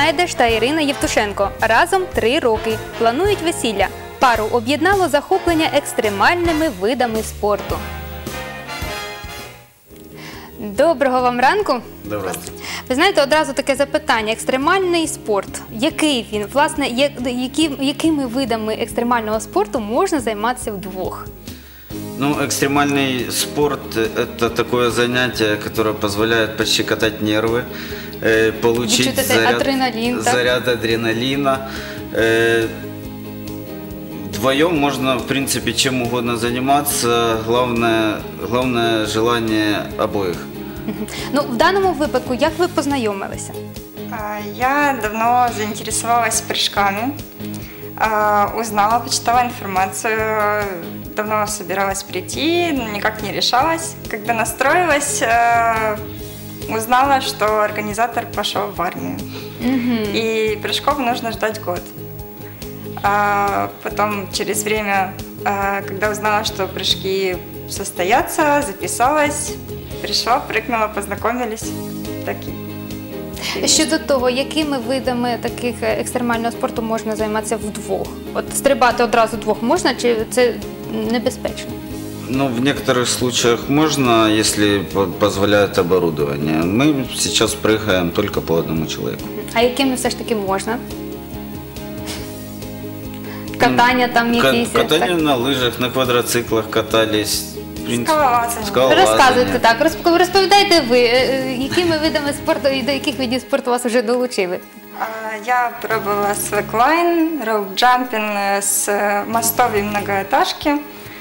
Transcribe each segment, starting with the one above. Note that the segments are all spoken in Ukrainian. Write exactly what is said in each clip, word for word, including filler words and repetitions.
Найдеш та Ірина Євтушенко. Разом три роки. Планують весілля. Пару об'єднало захоплення екстремальними видами спорту. Доброго вам ранку. Доброго. Ви знаєте, одразу таке запитання. Екстремальний спорт. Який він? Власне, які, якими видами екстремального спорту можна займатися вдвох? Ну, экстремальный спорт – это такое занятие, которое позволяет пощекотать нервы, э, получить заряд, адреналин, заряд адреналина. Э, вдвоем можно, в принципе, чем угодно заниматься, главное, главное желание обоих. Ну, в даному випадку, як ви познайомилися? Я давно заинтересовалась прыжками, узнала, почитала информацию, давно собиралась прийти, но никак не решалась. Когда настроилась, узнала, что организатор пошел в армию. Угу. И прыжков нужно ждать год. А потом, через время, когда узнала, что прыжки состоятся, записалась, пришла, прыгнула, познакомились. Такі. Щодо того, якими видами таких екстремального спорту можна займатися вдвох? От стрибати одразу вдвох можна, чи це небезпечно? Ну, в некоторых случаях можно, если позволяет оборудование. Мы сейчас прыгаем только по одному человеку. А якими все ж таки можна? Катання там якісь? Катание на лыжах, на квадроциклах катались. Скалолазання. Розказуйте так, розповідайте ви, якими видами спорту і до яких видів спорту вас вже долучили? Я пробовала слэклайн, роуп-джампинг с мостовой многоэтажки,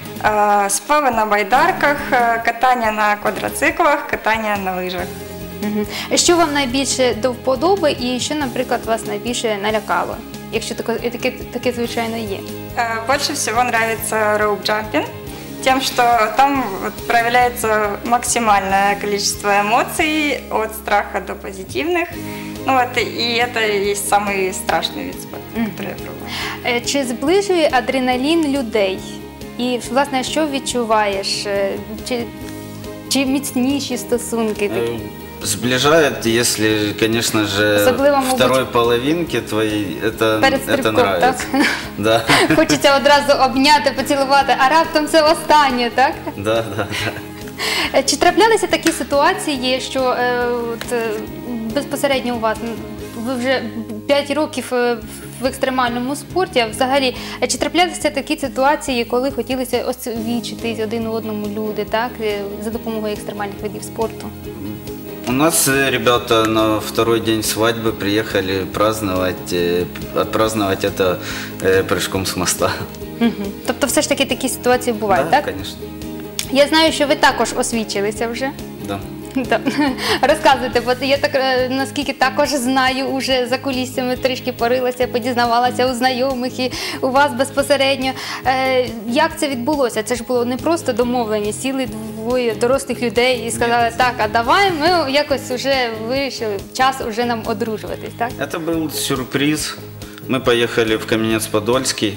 сплавы на байдарках, катання на квадроциклах, катання на лижах. Угу. Що вам найбільше до вподоби і що, наприклад, вас найбільше налякало? Якщо таке, таке, таке звичайно є. Больше всего нравится роуп-джампинг. Тем, что там вот проявляется максимальное количество эмоций, от страха до позитивных. Ну вот, и это и есть самый страшный вид спорта, mm-hmm. который я пробую. Чи зближує адреналін людей? І, власне, що відчуваєш? Чи, чи міцніші стосунки такі? Сближает, если, конечно же, особливо, второй мабуть, половинке твоей это, это нравится. Да. Хочеться одразу обняти, поцілувати, а раптом це останнє, так? Да, да, да. Чи траплялися такі ситуації, що е, от, безпосередньо у вас, ви вже п'ять років в екстремальному спорті, а взагалі, чи траплялися такі ситуації, коли хотілося освічитись один одному люди, так, за допомогою екстремальних видів спорту? У нас ребята на второй день свадьбы приехали праздновать, отпраздновать это прыжком с моста. Угу. Тобто все ж таки такі ситуації бувають, да, так? Так, звісно. Я знаю, що ви також освічилися вже. Да. Да. Розказуйте, бо я так, наскільки також знаю, уже за кулісами трішки порилася, подізнавалася у знайомих і у вас безпосередньо. Е, як це відбулося? Це ж було не просто домовлення, сіли двоє дорослих людей і сказали, так, а давай ми якось вже вирішили, час вже нам одружуватись, так? Це був сюрприз. Ми поїхали в Кам'янець-Подольський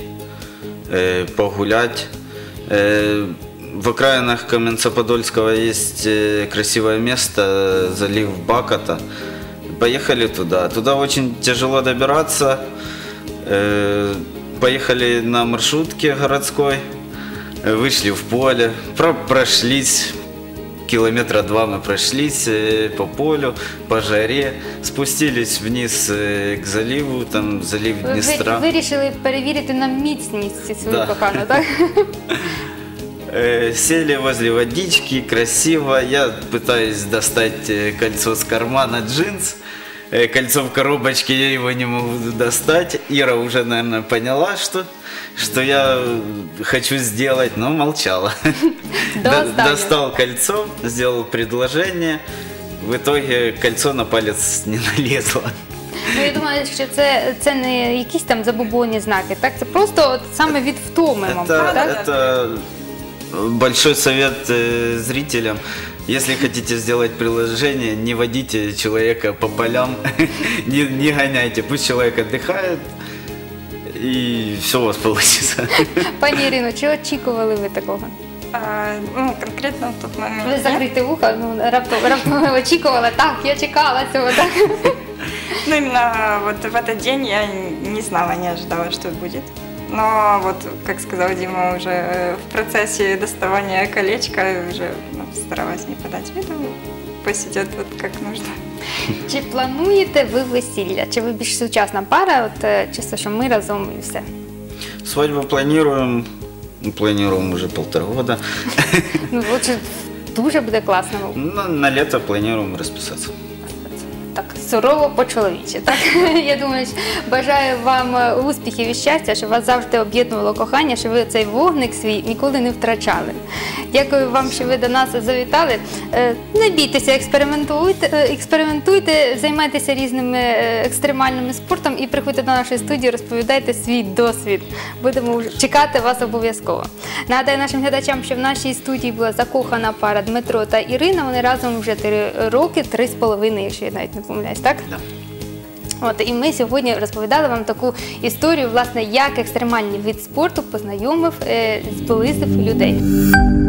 е, погуляти. Е, В окраинах Каменца-Подольского есть красивое место, залив Бакота. Поехали туда. Туда очень тяжело добираться. Поехали на маршрутке городской, вышли в поле, прошлись, километра два мы прошлись по полю, по жаре, спустились вниз к заливу, там залив Днестра. Ви вирішили перевірити на міцність свою кохану, так? Сели возле водички, красиво. Я пытаюсь достать кольцо с кармана джинс. Кольцо в коробочке, я его не могу достать. Ира уже, наверное, поняла, что, что я хочу сделать, но молчала. Достал кольцо, сделал предложение. В итоге кольцо на палец не налезло. Ну, я думаю, що це, це не якісь там забобонні знаки, так? Це просто от саме від втоми, мабуть, так? Это большой совет э, зрителям. Если хотите сделать приложение, не водите человека по полям, не, не гоняйте. Пусть человек отдыхает, и все у вас получится. Пані Ірино, чи очікували ви такого? А, ну, конкретно в тот момент. Ви закрите вухо, ну, раптом, раптом ви очікували, так, я чекала цього, так? Ну, именно вот в этот день я не знала, не ожидала, что будет. Но вот, как сказал Дима, уже в процессе доставания колечка уже ну, старалась не подать виду, пусть идет вот как нужно. Чи плануєте ви весілля? Чи ви більш сучасна пара, от е, чисто, що ми разом і все? Свадьбу планируем, ну, планируем уже полтора года. Ну, отже, дуже буде класно. Ну, на лето планируем расписаться. Так, сурово по-чоловічі. Так? Я думаю, що бажаю вам е, успіхів і щастя, щоб вас завжди об'єднувало кохання, щоб ви цей вогник свій ніколи не втрачали. Дякую вам, що ви до нас завітали. Е, Не бійтеся, експериментуйте, е, експериментуйте, займайтеся різними е, екстремальними спортом і приходьте до нашої студії, розповідайте свій досвід. Будемо вже чекати вас обов'язково. Нагадаю нашим глядачам, що в нашій студії була закохана пара Дмитро та Ірина. Вони разом вже три роки, три з половиною, якщо я навіть не помиляюсь, так? Да. От, і ми сьогодні розповідали вам таку історію, власне, як екстремальний вид спорту познайомив, е, зблизив людей.